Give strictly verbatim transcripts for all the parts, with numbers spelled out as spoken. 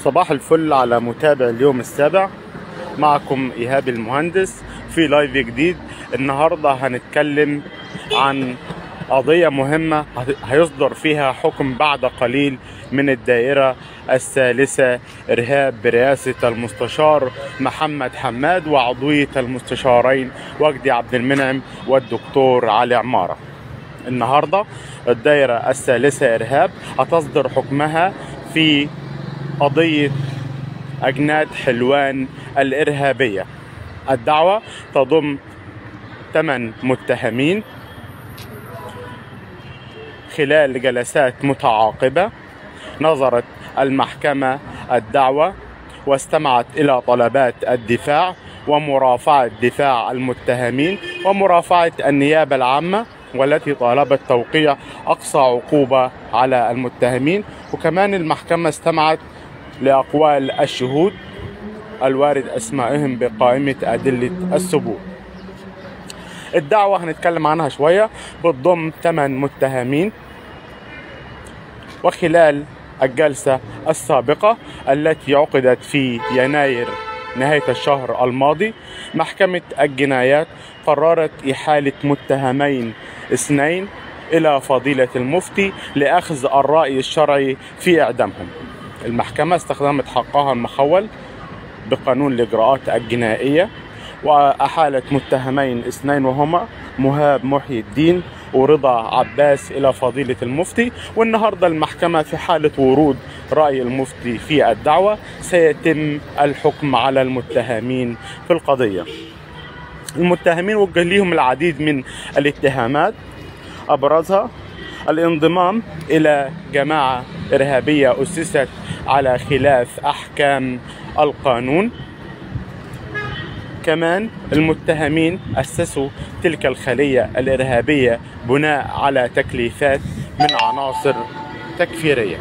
صباح الفل على متابع اليوم السابع. معكم إيهاب المهندس في لايف جديد. النهاردة هنتكلم عن قضية مهمة هيصدر فيها حكم بعد قليل من الدائرة الثالثة إرهاب برئاسة المستشار محمد حماد وعضوية المستشارين وجدي عبد المنعم والدكتور علي عمارة. النهاردة الدائرة الثالثة إرهاب هتصدر حكمها في قضية أجناد حلوان الإرهابية. الدعوة تضم ثمان متهمين خلال جلسات متعاقبة. نظرت المحكمة الدعوة واستمعت إلى طلبات الدفاع ومرافعة دفاع المتهمين ومرافعة النيابة العامة، والتي طالبت توقيع أقصى عقوبة على المتهمين. وكمان المحكمة استمعت لأقوال الشهود الوارد أسمائهم بقائمة أدلة الثبوت. الدعوة هنتكلم عنها شوية، بتضم ثمان متهمين. وخلال الجلسة السابقة التي عقدت في يناير نهاية الشهر الماضي، محكمة الجنايات قررت إحالة متهمين اثنين إلى فضيلة المفتي لأخذ الرأي الشرعي في إعدامهم. المحكمة استخدمت حقها المخول بقانون الإجراءات الجنائية وأحالت متهمين اثنين وهما مهاب محي الدين ورضا عباس إلى فضيلة المفتي. والنهاردة المحكمة في حالة ورود رأي المفتي في الدعوة سيتم الحكم على المتهمين في القضية. المتهمين وجه لهم العديد من الاتهامات، أبرزها الانضمام إلى جماعة إرهابية أسست على خلاف أحكام القانون. كمان المتهمين أسسوا تلك الخلية الإرهابية بناء على تكليفات من عناصر تكفيرية.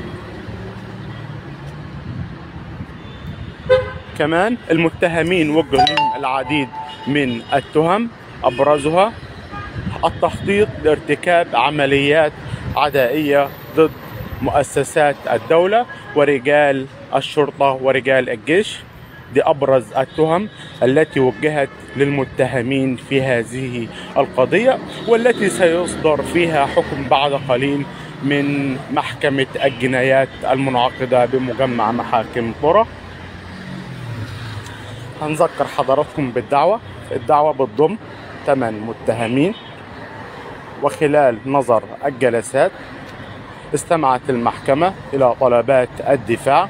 كمان المتهمين وجه لهم العديد من التهم، أبرزها التخطيط لارتكاب عمليات عدائية ضد مؤسسات الدولة ورجال الشرطة ورجال الجيش. دي أبرز التهم التي وجهت للمتهمين في هذه القضية، والتي سيصدر فيها حكم بعد قليل من محكمة الجنايات المنعقدة بمجمع محاكم طرة. هنذكر حضراتكم بالدعوة. الدعوة بتضم ثمان متهمين. وخلال نظر الجلسات استمعت المحكمة إلى طلبات الدفاع،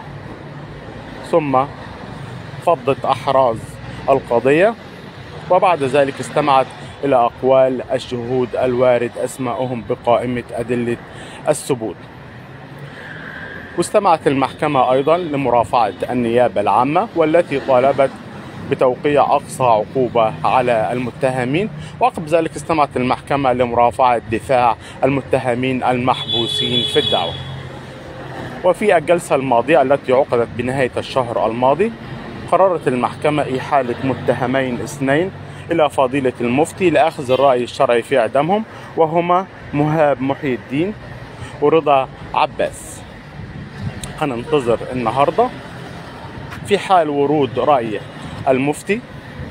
ثم فضت أحراز القضية، وبعد ذلك استمعت إلى أقوال الشهود الوارد أسمائهم بقائمة أدلة الثبوت. واستمعت المحكمة أيضا لمرافعة النيابة العامة، والتي طالبت بتوقيع أقصى عقوبة على المتهمين. وعقب ذلك استمعت المحكمة لمرافعة دفاع المتهمين المحبوسين في الدعوة. وفي الجلسة الماضية التي عقدت بنهاية الشهر الماضي قررت المحكمة إحالة متهمين اثنين إلى فضيلة المفتي لأخذ الرأي الشرعي في إعدامهم، وهما مهاب محي الدين ورضا عباس. هننتظر النهاردة في حال ورود رأي المفتي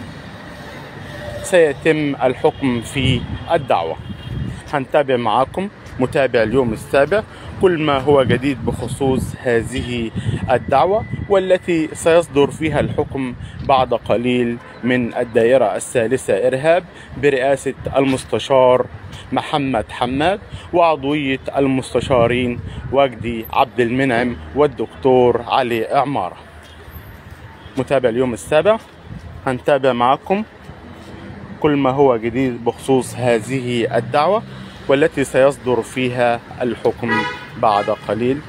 سيتم الحكم في الدعوة. هنتابع معاكم متابع اليوم السابع كل ما هو جديد بخصوص هذه الدعوة، والتي سيصدر فيها الحكم بعد قليل من الدائرة الثالثة إرهاب برئاسة المستشار محمد حماد وعضوية المستشارين وجدي عبد المنعم والدكتور علي عمارة. متابع اليوم السابع هنتابع معكم كل ما هو جديد بخصوص هذه الدعوة، والتي سيصدر فيها الحكم بعد قليل.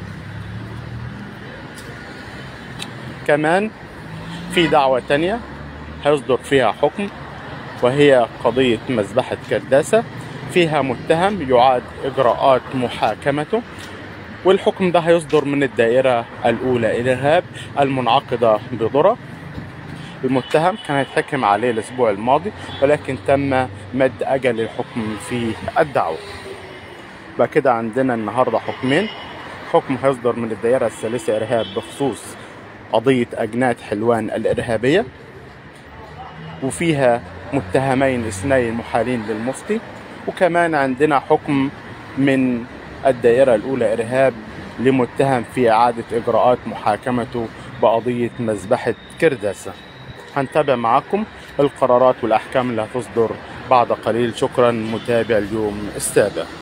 كمان في دعوة تانية هيصدر فيها حكم، وهي قضية مذبحة كرداسة. فيها متهم يعاد إجراءات محاكمته، والحكم ده هيصدر من الدائرة الأولى إرهاب المنعقدة بضرة. المتهم كان هيتحكم عليه الأسبوع الماضي، ولكن تم مد أجل الحكم في الدعوة. بقى كده عندنا النهاردة حكمين، حكم هيصدر من الدائرة الثالثة إرهاب بخصوص قضية أجناد حلوان الإرهابية، وفيها متهمين اثنين محالين للمفتي. وكمان عندنا حكم من الدائرة الأولى إرهاب لمتهم في إعادة إجراءات محاكمته بقضية مذبحة كرداسة. هنتابع معكم القرارات والأحكام اللي هتصدر بعد قليل. شكرا متابع اليوم السابع.